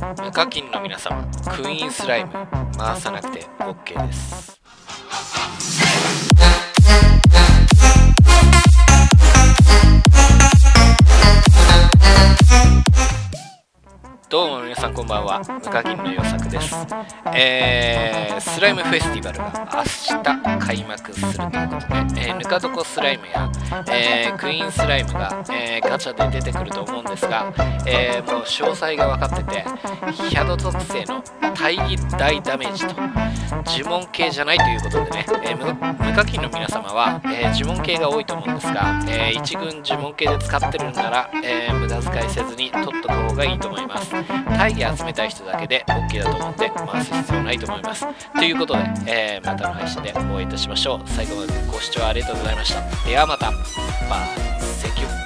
無課金の皆様、クイーンスライム回さなくて OK です。どうも皆さんこんばんは、無課金のよさくです。スライムフェスティバルが明日開幕するということで、ぬか床スライムや、クイーンスライムが、ガチャで出てくると思うんですが、もう詳細が分かってて、ヒャド特性の大大ダメージと呪文系じゃないということでね、無課金の皆様は、呪文系が多いと思うんですが、一軍呪文系で使ってるんなら、無駄遣いせずに取っとく方がいいと思います。大義集めたい人だけで OK だと思って回す必要ないと思います。ということで、またの配信でお会いいたしましょう。最後までご視聴ありがとうございました。ではまた。バイセキュ